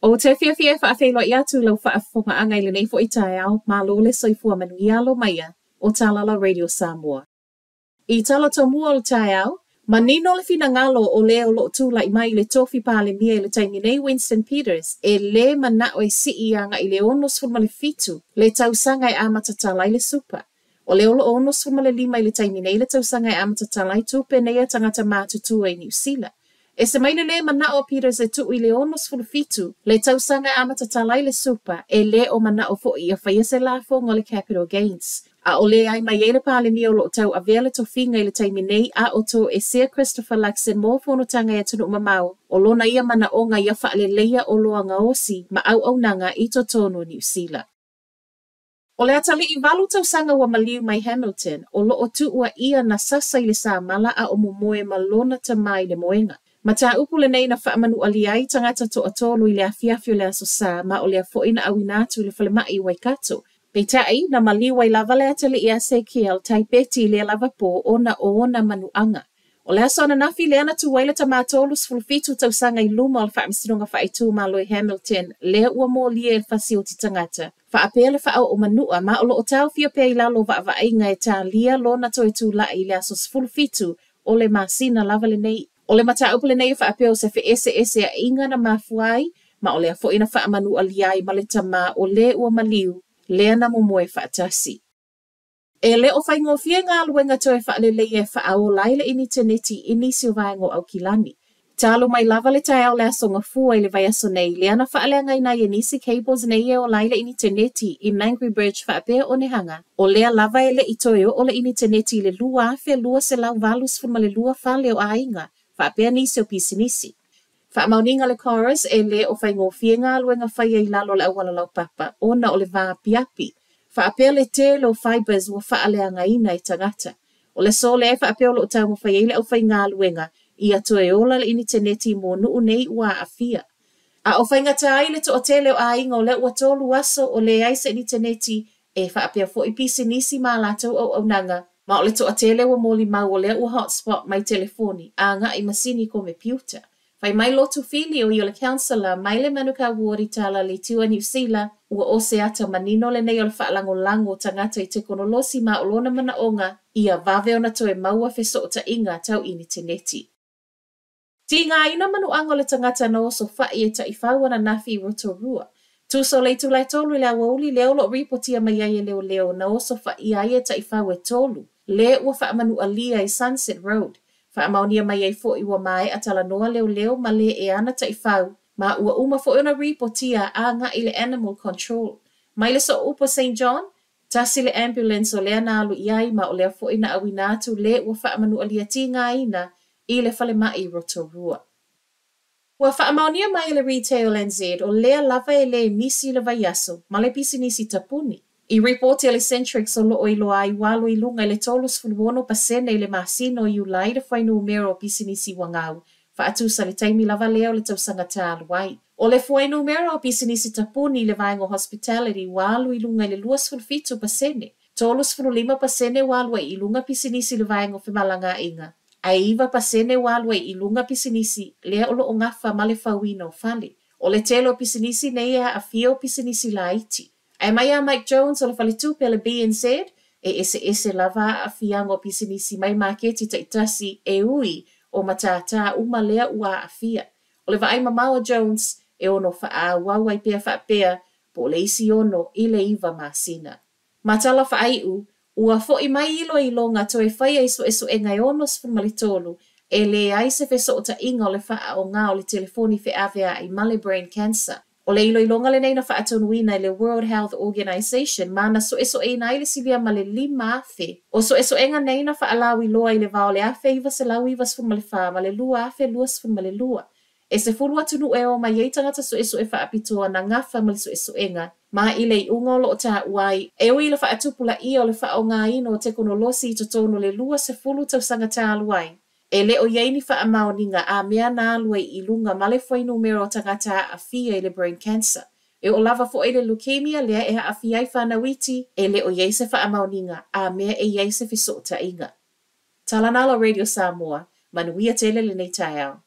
O te fia whaafeilo i atu lau whaafonga angai le nei fo i tae au, ma lo le soifua manuia lo maia o Talala Radio Samoa. I tala to mua o tae au, ma nino le fina ngalo o leo lo tula i mai le tofi pale mia i le taimi nei Winston Peters e le manao e si i anga i le onos fulma le fitu le tausanga i amatatala i le supa. O leo lo onos fulma le lima i le taimi nei le tausanga i amatatala i tupe nea tangata mātutua i New Zealand. E se mai le manao Peters e tu i le onos fulfitu, le tausanga amatatala i le supa, e le o manao fo i a whaia se la fo ngole capital gains. A o le ai mai ele pale ni o lo tau a vele to finga i le taimi nei a o to e Sir Christopher Luxon mo fono tanga e tunu mamau, o lona ia mana o nga ia whaale leia o loa nga osi ma au nanga i to tono New Zealand. O le atali i walu tausanga wa maliu mai Hamilton, o lo o tu ua ia na sasa i le sa mala a o mumoe ma lona tamai le moenga. Ma tā upu le nei na whaamanu aliai tangata to atolu i le afiafio le aso sā ma o le afoina awinatu le whalemai waikato. Pei tai na maliu ai lava le atali i Ezekiel tai peti le lava po o na manuanga. O le aso ana nafi le ana tu waila tamatolus fulfitu tausanga i luma o le whaamisinonga whaitu ma loi Hamilton le ua mo lia el fasio ti tangata. Whaapea le whaau o manua ma o lo o tau fia pia i lalo wa inga e tā lia lo na toi tu la i le aso fulfitu o le masina lava le nei. O le mata upule nei whaapeo se fe ese a inga na mafuai, ma o le afo ina whaamanu aliai ma le tama o le ua maliu, lea na momoe whaatasi. E le o whaingo fie ngā luenga toe whaale leie whaao laile ini te neti ini silvaengo au kilani. Talo mai lava le tae au le asonga fua i le vai aso nei, lea na whaale ngai na i nisi cables nei e o laile ini te neti i Nangry Bridge whaapea o ne hanga. O lea lava e le itoio o le ini te neti le lua afe lua se lau valus fuma le lua whale o ainga. Whaapea nisi o pisinisi. Whaamauninga le chorus e le o whaingo fie ngā luenga whaia i lalo le awala lau papa, ona o le vā piapi. Whaapea le te lo fibers wa whaalea ina i tangata. O le so le whaapea lo tau mo whaia i le au whai ngā luenga i ato e ola le ini te neti mo nuu nei ua a fia. A o whainga tai le to o te leo a inga o le ua tolu aso o le aise ini te neti e whaapea fo i pisinisi mā lātou au nanga. Ma o le to a tele wa moli mau o le ua hotspot mai telefoni a nga i masini ko me piuta. Fai mai lotu fili o i o le councillor mai le manuka wari tala le tua New Zealand ua o se ata manino le nei o le whaalango lango tangata i te konolosi ma o lona mana onga i a vave o na toe maua feso o ta inga tau ini te neti. Ti ngā ina manu ango le tangata na oso whai e ta i whawana nafi i Rotorua. Tu so le tu lai tolu le awauli leo lo ripotia mai ai leo na oso whai ai e ta i whawe tolu. Le ua whaamanu alia i Sunset Road. Whaamaunia mai ai fo i wa mai a tala noa leo ma le e ana ta i whau. Ma ua uma fo i ona ripotia a nga i le animal control. Mai le so upo St. John, tasi le ambulance o lea nālu i ai ma o lea fo i na awinatu le ua whaamanu alia ti ngā ina i le whale mai Rotorua. Ua whaamaunia mai le Retail NZ o lea lava e le nisi le vaiaso ma le pisi nisi tapuni. I report le Centrix o loo i loa i walo i lunga i le tolus fulwono pasene i le masino i ulai le whainu umero o pisinisi wangau. Whaatu sa le taimi lava leo le tausanga tā aluai. O le whainu umero o pisinisi tapuni i le vaengo hospitality walo i lunga i le luas fulfitu pasene. Tolus fululima pasene walo i lunga pisinisi le vaengo whimalanga inga. Aiva pasene walo i lunga pisinisi lea o loo ngafa ma le whawino fale. O le telo pisinisi neia a fio pisinisi la iti. Ai mai a Mike Jones o le whaletupe le BNZ e ese lava a fiango pisinisi mai maketi ta itasi e ui o matata uma lea ua a fia. O le vaai mamao Jones e ono faa wawai pia faa pia po le isi ono i le iwa masina. Matala faai ua fo i mai ilo ngā toe whaia iso e ngai onos whamalitolu e le aise fe so o ta inga o le faa o ngā o le telefoni fe avea i male brain cancer. O le iloilonga le nei na whaatonuina i le World Health Organization ma na so e nai le silia ma le lima afe. O so e nga nei na whaalawi loa i le vao le afe iwa se lau iwa sfuma le wha ma le lua afe lua sfuma le lua. E se fulu atunu e o ma yei tangata so e whaapitoa na ngafa ma le so e nga. Ma i le i unga lo o ta uai e o i le whaatupula i o le wha o ngā ino o te konolosi i totono le lua se fulu tausanga ta aluai. E le o yeini wha amaoninga a mea nā lue i lunga ma le whainu mero tangata a fia i le brain cancer. E o lava fo e le leukemia lea e a fia i whanawiti e le o yeise wha amaoninga a mea e yeise fisota inga. Talanala Radio Samoa, manuia tele le nei tai au.